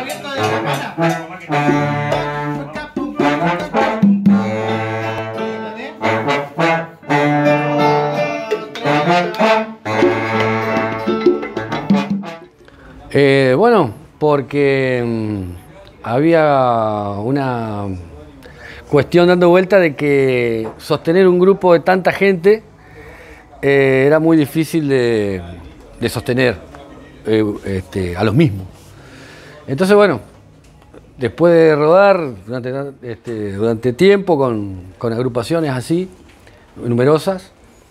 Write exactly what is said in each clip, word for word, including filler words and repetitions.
Eh, bueno, porque mmm, había una cuestión dando vuelta de que sostener un grupo de tanta gente eh, era muy difícil de, de sostener eh, este, a los mismos. Entonces, bueno, después de rodar durante, este, durante tiempo con, con agrupaciones así, numerosas,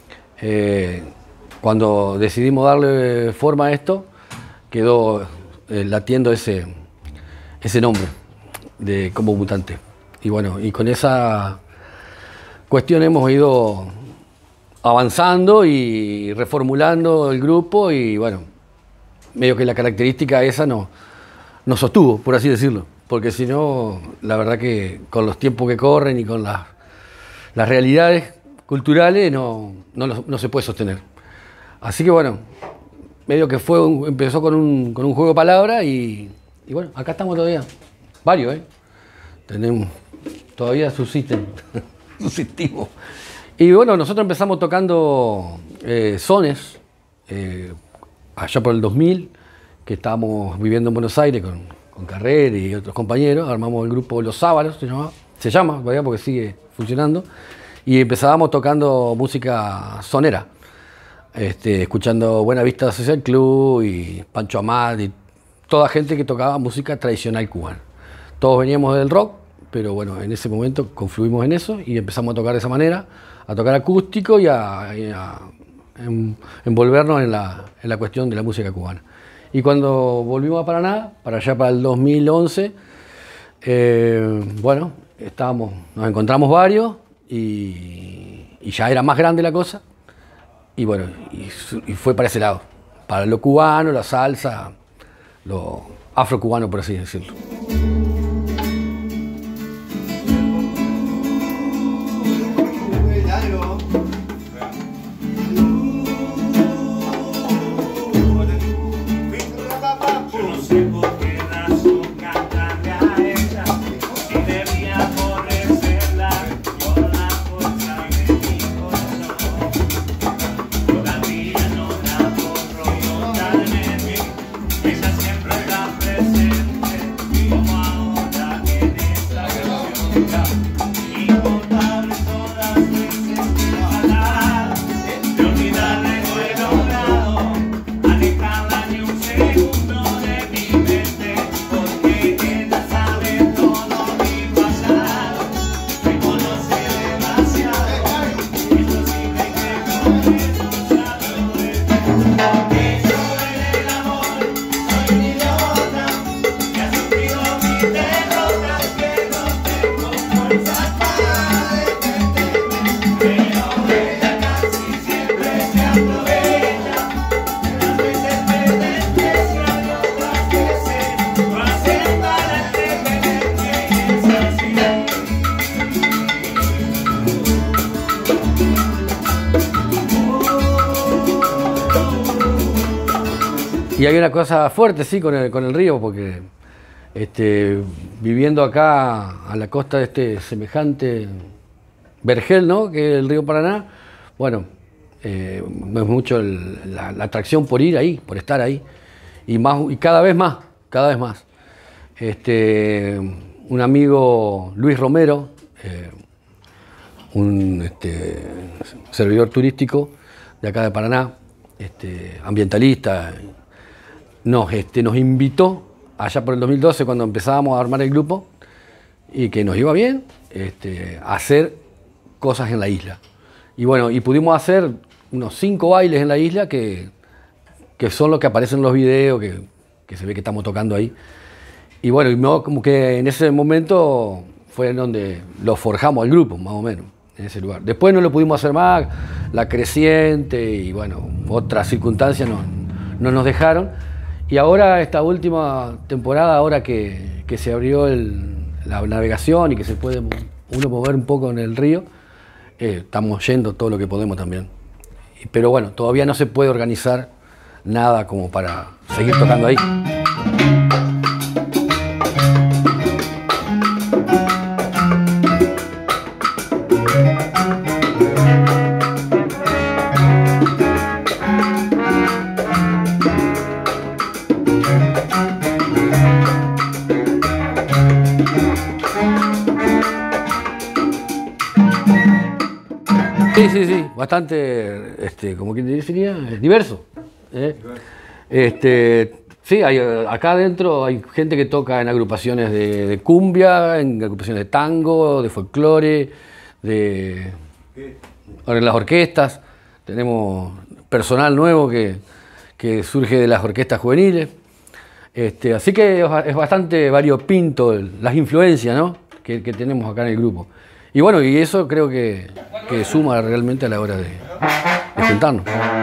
eh, cuando decidimos darle forma a esto, quedó eh, latiendo ese, ese nombre de Combo Mutante. Y bueno, y con esa cuestión hemos ido avanzando y reformulando el grupo y bueno, medio que la característica esa no, nos sostuvo, por así decirlo. Porque si no, la verdad que con los tiempos que corren y con las, las realidades culturales no, no, no se puede sostener. Así que bueno, medio que fue un, empezó con un, con un juego de palabras y, y bueno, acá estamos todavía. Varios, ¿eh? Tenemos, todavía subsisten, subsistimos. Y bueno, nosotros empezamos tocando eh, sones, eh, allá por el dos mil, que estábamos viviendo en Buenos Aires con, con Carrera y otros compañeros. Armamos el grupo Los Sábalos, se llama, se llama todavía porque sigue funcionando. Y empezábamos tocando música sonera. Este, escuchando Buena Vista Social Club y Pancho Amat y toda gente que tocaba música tradicional cubana. Todos veníamos del rock, pero bueno, en ese momento confluimos en eso y empezamos a tocar de esa manera, a tocar acústico y a, y a en, envolvernos en la, en la cuestión de la música cubana. Y cuando volvimos a Paraná, para allá para el dos mil once, eh, bueno, estábamos, nos encontramos varios y, y ya era más grande la cosa. Y bueno, y, y fue para ese lado, para lo cubano, la salsa, lo afrocubano, por así decirlo. Y hay una cosa fuerte, sí, con el, con el río, porque este, viviendo acá a la costa de este semejante vergel, ¿no?, que es el río Paraná, bueno, eh, es mucho el, la, la atracción por ir ahí, por estar ahí, y, más, y cada vez más, cada vez más. Este, un amigo, Luis Romero, eh, un este, servidor turístico de acá de Paraná, este, ambientalista, Nos, este, nos invitó allá por el dos mil doce, cuando empezábamos a armar el grupo, y que nos iba bien, este, a hacer cosas en la isla. Y bueno, y pudimos hacer unos cinco bailes en la isla que, que son los que aparecen en los videos, que, que se ve que estamos tocando ahí. Y bueno, y no, como que en ese momento fue en donde lo forjamos al grupo, más o menos, en ese lugar. Después no lo pudimos hacer más, la creciente y bueno, otras circunstancias no, no nos dejaron. Y ahora, esta última temporada, ahora que, que se abrió el, la navegación y que se puede uno mover un poco en el río, eh, estamos yendo todo lo que podemos también. Pero bueno, todavía no se puede organizar nada como para seguir tocando ahí. bastante, este, como quien diría, diverso. ¿eh? Este, sí, hay, acá adentro hay gente que toca en agrupaciones de, de cumbia, en agrupaciones de tango, de folclore, de en las orquestas. Tenemos personal nuevo que, que surge de las orquestas juveniles. Este, así que es bastante variopinto las influencias, ¿no? que, que tenemos acá en el grupo. Y bueno, y eso creo que, que suma realmente a la hora de, de juntarnos.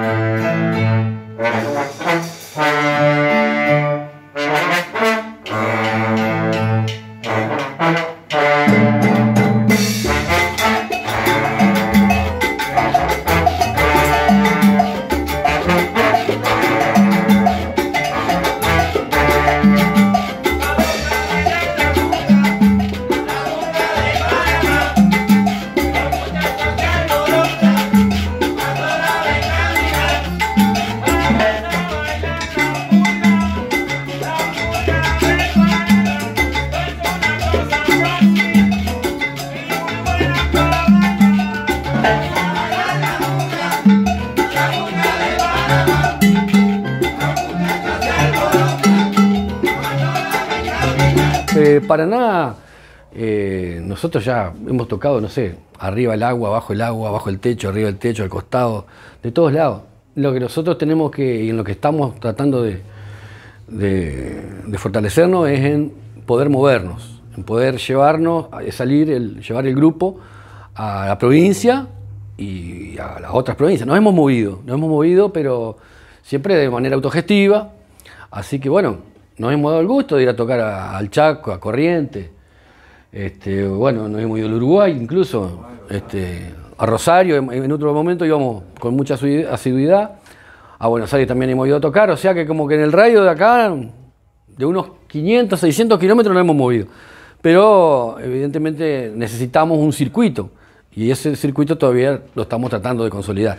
Eh, Paraná, eh, nosotros ya hemos tocado, no sé, arriba el agua, abajo el agua, abajo el techo, arriba el techo, al costado, de todos lados. Lo que nosotros tenemos que, y en lo que estamos tratando de, de, de fortalecernos es en poder movernos, en poder llevarnos, salir, el, llevar el grupo a la provincia y a las otras provincias. Nos hemos movido, nos hemos movido, pero siempre de manera autogestiva, así que bueno, nos hemos dado el gusto de ir a tocar a, al Chaco, a Corrientes, este, bueno, nos hemos ido al Uruguay incluso, este, a Rosario, en, en otro momento íbamos con mucha asiduidad, a Buenos Aires también hemos ido a tocar, o sea que como que en el radio de acá, de unos quinientos, seiscientos kilómetros nos hemos movido, pero evidentemente necesitamos un circuito, y ese circuito todavía lo estamos tratando de consolidar.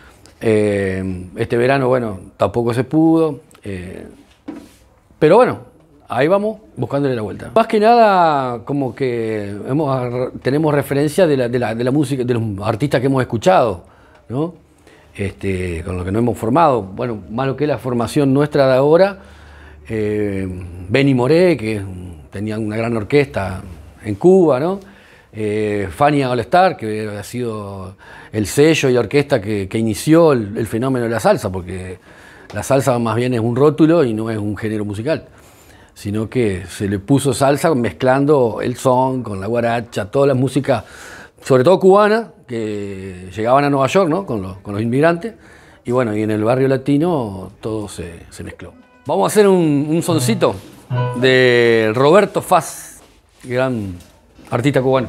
Eh, este verano, bueno, tampoco se pudo, eh, pero bueno, ahí vamos buscándole la vuelta. Más que nada, como que hemos, tenemos referencia de la, de, la, de la música, de los artistas que hemos escuchado, ¿no? Este, con los que nos hemos formado. Bueno, más lo que es la formación nuestra de ahora, eh, Benny Moré, que tenía una gran orquesta en Cuba, ¿no? Eh, Fania All Star, que ha sido el sello y orquesta que, que inició el, el fenómeno de la salsa, porque la salsa más bien es un rótulo y no es un género musical, sino que se le puso salsa mezclando el son con la guaracha, toda la música, sobre todo cubana, que llegaban a Nueva York, ¿no? con, los, con los inmigrantes, y bueno, y en el barrio latino todo se, se mezcló. Vamos a hacer un, un soncito de Roberto Faz, gran artista cubano.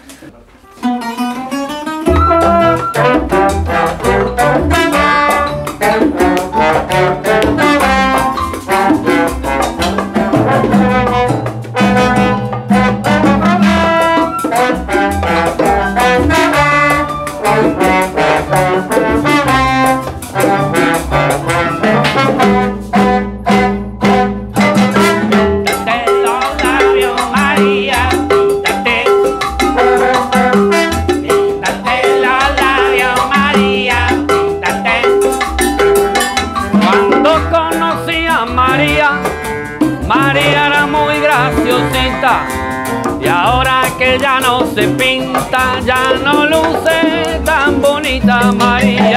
María era muy graciosita y ahora que ya no se pinta, ya no luce tan bonita María.